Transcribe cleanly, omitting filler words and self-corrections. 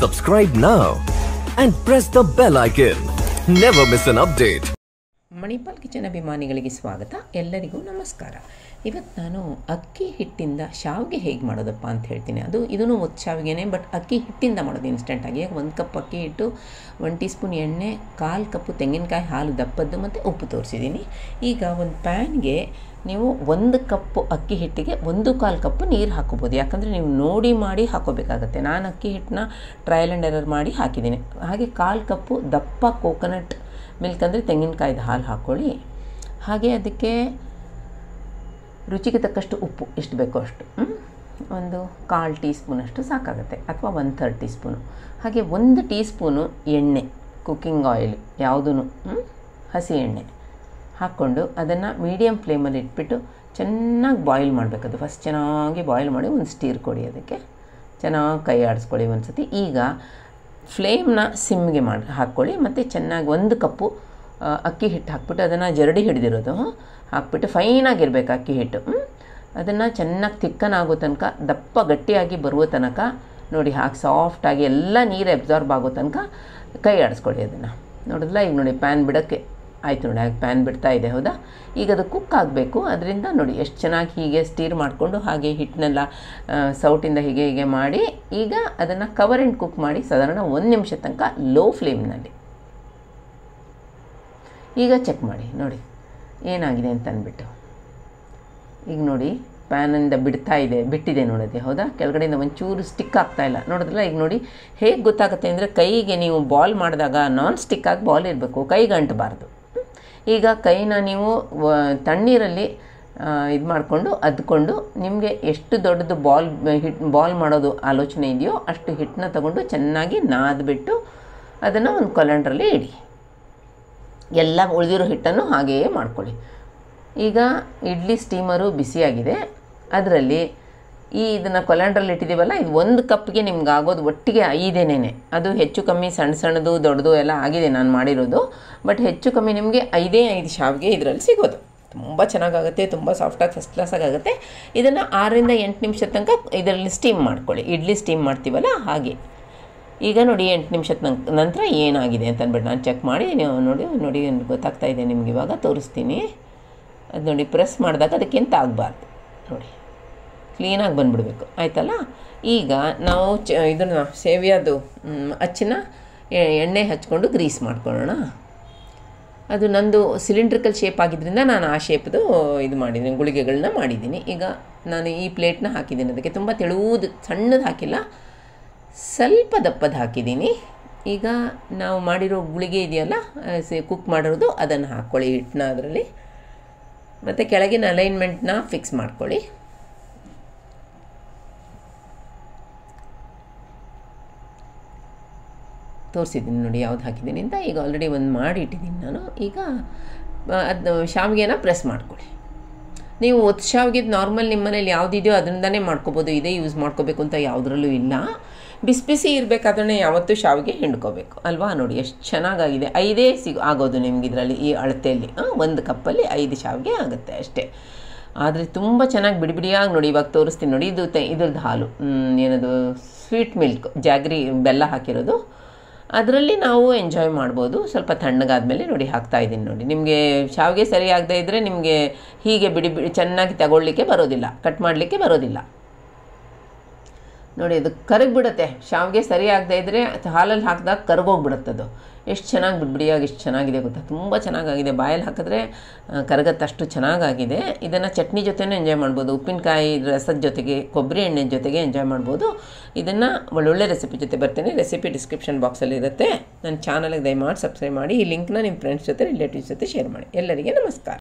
Subscribe now and press the bell icon. Never miss an update. Manipal kitchen ಅಭಿಮಾನಿಗಳಿಗೆ ಸ್ವಾಗತ. ಎಲ್ಲರಿಗೂ ನಮಸ್ಕಾರ. ಇವತ್ತು ನಾನು ಅಕ್ಕಿ ಹಿಟ್ಟಿಂದ ಶಾವಿಗೆ ಹೇಗೆ ಮಾಡೋದಪ್ಪ ಅಂತ ಹೇಳ್ತೀನಿ. ಇದೂ ಒತ್ತು ಶಾವಿಗೆನೇ, ಬಟ್ ಅಕ್ಕಿ ಹಿಟ್ಟಿಂದ ಮಾಡೋದು ಇನ್ಸ್ಟೆಂಟಾಗಿ. 1 ಕಪ್ ಅಕ್ಕಿ ಹಿಟ್ಟು, 1 ಟೀ ಸ್ಪೂನ್ ಎಣ್ಣೆ, 1/4 ಕಪ್ಪು ತೆಂಗಿನಕಾಯಿ ಹಾಲು ದಪ್ಪದ್ದು ಮತ್ತು ಉಪ್ಪು ತೋರಿಸಿದ್ದೀನಿ. ಈಗ ಒಂದು ಪ್ಯಾನ್ಗೆ ನೀವು 1 ಕಪ್ಪು ಅಕ್ಕಿ ಹಿಟ್ಟಿಗೆ 1/4 ಕಪ್ಪು ನೀರು ಹಾಕೋಬೋದು. ಯಾಕಂದರೆ ನೀವು ನೋಡಿ ಮಾಡಿ ಹಾಕೋಬೇಕಾಗತ್ತೆ. ನಾನು ಅಕ್ಕಿ ಹಿಟ್ಟನ್ನ ಟ್ರಯಲ್ ಆ್ಯಂಡ್ ಎರರ್ ಮಾಡಿ ಹಾಕಿದ್ದೀನಿ. ಹಾಗೆ 1/4 ಕಪ್ಪು ದಪ್ಪ ಕೋಕೋನಟ್ ಮಿಲ್ಕ್ ಅಂದರೆ ತೆಂಗಿನಕಾಯ್ದು ಹಾಲು ಹಾಕ್ಕೊಳ್ಳಿ. ಹಾಗೆ ಅದಕ್ಕೆ ರುಚಿಗೆ ತಕ್ಕಷ್ಟು ಉಪ್ಪು ಎಷ್ಟು ಬೇಕೋ ಅಷ್ಟು, ಒಂದು 1/4 ಟೀ ಸ್ಪೂನಷ್ಟು ಸಾಕಾಗುತ್ತೆ, ಅಥವಾ 1/3 ಟೀ ಸ್ಪೂನು. ಹಾಗೆ 1 ಟೀ ಸ್ಪೂನು ಎಣ್ಣೆ, ಕುಕ್ಕಿಂಗ್ ಆಯಿಲ್ ಯಾವುದೂ, ಹಸಿ ಎಣ್ಣೆ ಹಾಕ್ಕೊಂಡು ಅದನ್ನು ಮೀಡಿಯಮ್ ಫ್ಲೇಮಲ್ಲಿ ಇಟ್ಬಿಟ್ಟು ಚೆನ್ನಾಗಿ ಬಾಯ್ಲ್ ಮಾಡಬೇಕದು. ಫಸ್ಟ್ ಚೆನ್ನಾಗಿ ಬಾಯ್ಲ್ ಮಾಡಿ ಒಂದು ಸ್ಟೀರ್ ಕೊಡಿ, ಅದಕ್ಕೆ ಚೆನ್ನಾಗಿ ಕೈ ಆಡಿಸ್ಕೊಳ್ಳಿ ಒಂದು ಸತಿ. ಈಗ ಫ್ಲೇಮ್ನ ಸಿಮ್ಗೆ ಹಾಕ್ಕೊಳ್ಳಿ. ಮತ್ತು ಚೆನ್ನಾಗಿ 1 ಕಪ್ಪು ಅಕ್ಕಿ ಹಿಟ್ಟು ಹಾಕ್ಬಿಟ್ಟು ಅದನ್ನು ಜರಡಿ ಹಿಡಿದಿರೋದು ಹಾಕ್ಬಿಟ್ಟು ಫೈನಾಗಿರ್ಬೇಕು ಅಕ್ಕಿ ಹಿಟ್ಟು. ಅದನ್ನು ಚೆನ್ನಾಗಿ ಥಿಕ್ಕನ್ ಆಗೋ ತನಕ, ದಪ್ಪ ಗಟ್ಟಿಯಾಗಿ ಬರುವ ತನಕ ನೋಡಿ, ಹಾಕಿ ಸಾಫ್ಟಾಗಿ ಎಲ್ಲ ನೀರು ಅಬ್ಸಾರ್ಬ್ ಆಗೋ ತನಕ ಕೈ ಆಡಿಸ್ಕೊಳ್ಳಿ ಅದನ್ನು. ನೋಡಿದ್ಲ ಈಗ ನೋಡಿ ಪ್ಯಾನ್ ಬಿಡೋಕ್ಕೆ ಆಯಿತು ನೋಡಿ, ಹಾಗೆ ಪ್ಯಾನ್ ಬಿಡ್ತಾ ಇದೆ, ಹೌದಾ? ಈಗ ಅದು ಕುಕ್ ಆಗಬೇಕು. ಅದರಿಂದ ನೋಡಿ ಎಷ್ಟು ಚೆನ್ನಾಗಿ ಹೀಗೆ ಸ್ಟೀರ್ ಮಾಡಿಕೊಂಡು ಹಾಗೆ ಹಿಟ್ಟನ್ನೆಲ್ಲ ಸೌಟಿಂದ ಹೀಗೆ ಮಾಡಿ ಈಗ ಅದನ್ನು ಕವರ್ ಆ್ಯಂಡ್ ಕುಕ್ ಮಾಡಿ ಸಾಧಾರಣ 1 ನಿಮಿಷ ತನಕ ಲೋ ಫ್ಲೇಮ್ನಲ್ಲಿ. ಈಗ ಚೆಕ್ ಮಾಡಿ ನೋಡಿ ಏನಾಗಿದೆ ಅಂತ ಅಂದ್ಬಿಟ್ಟು. ಈಗ ನೋಡಿ ಪ್ಯಾನಿಂದ ಬಿಟ್ಟಿದೆ ನೋಡೋದೆ, ಹೌದಾ? ಕೆಳಗಡೆಯಿಂದ ಒಂಚೂರು ಸ್ಟಿಕ್ ಆಗ್ತಾಯಿಲ್ಲ, ನೋಡಿದ್ರಲ್ಲ? ಈಗ ನೋಡಿ ಹೇಗೆ ಗೊತ್ತಾಗುತ್ತೆ ಅಂದರೆ, ಕೈಗೆ ನೀವು ಬಾಲ್ ಮಾಡಿದಾಗ ನಾನ್ ಸ್ಟಿಕ್ಕಾಗಿ ಬಾಲ್ ಇರಬೇಕು, ಕೈಗೆ ಅಂಟಬಾರ್ದು. ಈಗ ಕೈನ ನೀವು ತಣ್ಣೀರಲ್ಲಿ ಇದು ಮಾಡಿಕೊಂಡು ಅದ್ಕೊಂಡು, ನಿಮಗೆ ಎಷ್ಟು ದೊಡ್ಡದು ಬಾಲ್ ಮಾಡೋದು ಆಲೋಚನೆ ಇದೆಯೋ ಅಷ್ಟು ಹಿಟ್ಟನ್ನ ತಗೊಂಡು ಚೆನ್ನಾಗಿ ನಾದ್ಬಿಟ್ಟು ಅದನ್ನು ಒಂದು ಕೊಲಂಡ್ರಲ್ಲಿ ಇಡಿ. ಎಲ್ಲ ಉಳಿದಿರೋ ಹಿಟ್ಟನ್ನು ಹಾಗೆಯೇ ಮಾಡ್ಕೊಳ್ಳಿ. ಈಗ ಇಡ್ಲಿ ಸ್ಟೀಮರು ಬಿಸಿಯಾಗಿದೆ, ಅದರಲ್ಲಿ ಇದನ್ನು ಕೊಲಂಡ್ರಲ್ಲಿ ಇಟ್ಟಿದ್ದೀವಲ್ಲ, ಇದು 1 ಕಪ್ಗೆ ನಿಮ್ಗೆ ಆಗೋದು ಒಟ್ಟಿಗೆ 5 ಅದು ಹೆಚ್ಚು ಕಮ್ಮಿ ಸಣ್ಣದು ದೊಡ್ಡದು ಎಲ್ಲ ಆಗಿದೆ ನಾನು ಮಾಡಿರೋದು. ಬಟ್ ಹೆಚ್ಚು ಕಮ್ಮಿ ನಿಮಗೆ 5 ಶಾವಿಗೆ ಇದರಲ್ಲಿ ಸಿಗೋದು. ತುಂಬ ಚೆನ್ನಾಗಾಗುತ್ತೆ, ತುಂಬ ಸಾಫ್ಟಾಗಿ ಫಸ್ಟ್ ಕ್ಲಾಸಾಗಿ ಆಗುತ್ತೆ. ಇದನ್ನು 6 ರಿಂದ 8 ನಿಮಿಷ ತನಕ ಇದರಲ್ಲಿ ಸ್ಟೀಮ್ ಮಾಡ್ಕೊಳ್ಳಿ. ಇಡ್ಲಿ ಸ್ಟೀಮ್ ಮಾಡ್ತೀವಲ್ಲ ಹಾಗೆ. ಈಗ ನೋಡಿ 8 ನಿಮಿಷದ ನಂತರ ಏನಾಗಿದೆ ಅಂತ ಅಂದ್ಬಿಟ್ಟು ನಾನು ಚೆಕ್ ಮಾಡಿ, ನೀವು ನೋಡಿ ಗೊತ್ತಾಗ್ತಾ ಇದೆ ನಿಮ್ಗೆ. ಇವಾಗ ತೋರಿಸ್ತೀನಿ. ಅದು ನೋಡಿ ಪ್ರೆಸ್ ಮಾಡಿದಾಗ ಅದಕ್ಕೆಂತ ಆಗಬಾರ್ದು, ನೋಡಿ ಕ್ಲೀನಾಗಿ ಬಂದುಬಿಡ್ಬೇಕು, ಆಯಿತಲ್ಲ? ಈಗ ನಾವು ಇದನ್ನು ಸೇವಿಯಾದು ಅಚ್ಚನ್ನ ಎಣ್ಣೆ ಹಚ್ಕೊಂಡು ಗ್ರೀಸ್ ಮಾಡ್ಕೊಳ್ಳೋಣ. ಅದು ನಂದು ಸಿಲಿಂಡ್ರಿಕಲ್ ಶೇಪ್ ಆಗಿದ್ದರಿಂದ ನಾನು ಆ ಶೇಪ್ದು ಇದು ಮಾಡಿದ್ದೀನಿ, ಗುಳಿಗೆಗಳನ್ನ ಮಾಡಿದ್ದೀನಿ. ಈಗ ನಾನು ಈ ಪ್ಲೇಟ್ನ ಹಾಕಿದ್ದೀನಿ, ಅದಕ್ಕೆ ತುಂಬ ತೆಳುವುದು ಸಣ್ಣದು ಹಾಕಿಲ್ಲ, ಸ್ವಲ್ಪ ದಪ್ಪದ ಹಾಕಿದ್ದೀನಿ. ಈಗ ನಾವು ಮಾಡಿರೋ ಗುಳಿಗೆ ಇದೆಯಲ್ಲ, ಕುಕ್ ಮಾಡಿರೋದು, ಅದನ್ನು ಹಾಕ್ಕೊಳ್ಳಿ ಹಿಟ್ಟನ್ನ ಅದರಲ್ಲಿ. ಮತ್ತು ಕೆಳಗಿನ ಅಲೈನ್ಮೆಂಟ್ನ ಫಿಕ್ಸ್ ಮಾಡ್ಕೊಳ್ಳಿ. ತೋರಿಸಿದ್ದೀನಿ ನೋಡಿ ಯಾವ್ದು ಹಾಕಿದ್ದೀನಿ ಅಂತ. ಈಗ ಆಲ್ರೆಡಿ ಒಂದು ಮಾಡಿ ಇಟ್ಟಿದ್ದೀನಿ ನಾನು. ಈಗ ಅದು ಶಾವಿಗೆನ ಪ್ರೆಸ್ ಮಾಡ್ಕೊಳ್ಳಿ. ನೀವು ಒತ್ತು ಶಾವಿಗೆ ನಾರ್ಮಲ್ ನಿಮ್ಮ ಮನೇಲಿ ಯಾವುದಿದೆಯೋ ಅದರಿಂದನೇ ಮಾಡ್ಕೋಬೋದು, ಇದೇ ಯೂಸ್ ಮಾಡ್ಕೋಬೇಕು ಅಂತ ಯಾವುದ್ರಲ್ಲೂ ಇಲ್ಲ. ಬಿಸಿ ಇರಬೇಕಾದ್ರೆ ಯಾವತ್ತೂ ಶಾವಿಗೆ ಹಿಂಡ್ಕೋಬೇಕು ಅಲ್ವಾ? ನೋಡಿ ಎಷ್ಟು ಚೆನ್ನಾಗಾಗಿದೆ. 5 ಆಗೋದು ನಿಮ್ಗೆ ಇದರಲ್ಲಿ, ಈ ಅಳತೆಯಲ್ಲಿ 1 ಕಪ್ಪಲ್ಲಿ 5 ಶಾವಿಗೆ ಆಗುತ್ತೆ ಅಷ್ಟೇ. ಆದರೆ ತುಂಬ ಚೆನ್ನಾಗಿ ಬಿಡಿಯಾಗಿ ನೋಡಿ. ಇವಾಗ ತೋರಿಸ್ತೀನಿ ನೋಡಿ, ಇದ್ರದ್ದು ಹಾಲು, ಏನದು ಸ್ವೀಟ್ ಮಿಲ್ಕ್, ಜಾಗ್ರಿ ಬೆಲ್ಲ ಹಾಕಿರೋದು, ಅದರಲ್ಲಿ ನಾವು ಎಂಜಾಯ್ ಮಾಡ್ಬೋದು. ಸ್ವಲ್ಪ ತಣ್ಣಗಾದ್ಮೇಲೆ ನೋಡಿ ಹಾಕ್ತಾಯಿದ್ದೀನಿ ನೋಡಿ. ನಿಮಗೆ ಶಾವಿಗೆ ಸರಿ ಆಗದೇ ಇದ್ದರೆ ನಿಮಗೆ ಹೀಗೆ ಬಿಡಿ ಚೆನ್ನಾಗಿ ತಗೊಳ್ಳಿಕ್ಕೆ ಬರೋದಿಲ್ಲ, ಕಟ್ ಮಾಡಲಿಕ್ಕೆ ಬರೋದಿಲ್ಲ. ನೋಡಿ ಅದು ಕರಗಿಬಿಡುತ್ತೆ. ಶಾವಿಗೆ ಸರಿ ಆಗದೇ ಇದ್ದರೆ ಹಾಲಲ್ಲಿ ಹಾಕಿದಾಗ ಕರಗೋಗ್ಬಿಡುತ್ತದು. ಎಷ್ಟು ಚೆನ್ನಾಗಿ ಬಿಡಿಯಾಗಿ ಎಷ್ಟು ಚೆನ್ನಾಗಿದೆ ಗೊತ್ತಾ? ತುಂಬ ಚೆನ್ನಾಗಾಗಿದೆ. ಬಾಯಲ್ಲಿ ಹಾಕಿದ್ರೆ ಕರಗತ್ತಷ್ಟು ಚೆನ್ನಾಗಾಗಿದೆ. ಇದನ್ನು ಚಟ್ನಿ ಜೊತೆನೂ ಎಂಜಾಯ್ ಮಾಡ್ಬೋದು, ಉಪ್ಪಿನಕಾಯಿ ರಸದ ಜೊತೆಗೆ, ಕೊಬ್ಬರಿ ಎಣ್ಣೆ ಜೊತೆಗೆ ಎಂಜಾಯ್ ಮಾಡ್ಬೋದು. ಇದನ್ನು ಒಳ್ಳೊಳ್ಳೆ ರೆಸಿಪಿ ಜೊತೆ ಬರ್ತೀನಿ. ರೆಸಿಪಿ ಡಿಸ್ಕ್ರಿಪ್ಷನ್ ಬಾಕ್ಸಲ್ಲಿ ಇರುತ್ತೆ. ನನ್ನ ಚಾನಲ್ಗೆ ದಯಮಾಡಿ ಸಬ್ಸ್ಕ್ರೈಬ್ ಮಾಡಿ. ಈ ಲಿಂಕ್ನ ನಿಮ್ಮ ಫ್ರೆಂಡ್ಸ್ ಜೊತೆ, ರಿಲೇಟಿವ್ಸ್ ಜೊತೆ ಶೇರ್ ಮಾಡಿ. ಎಲ್ಲರಿಗೆ ನಮಸ್ಕಾರ.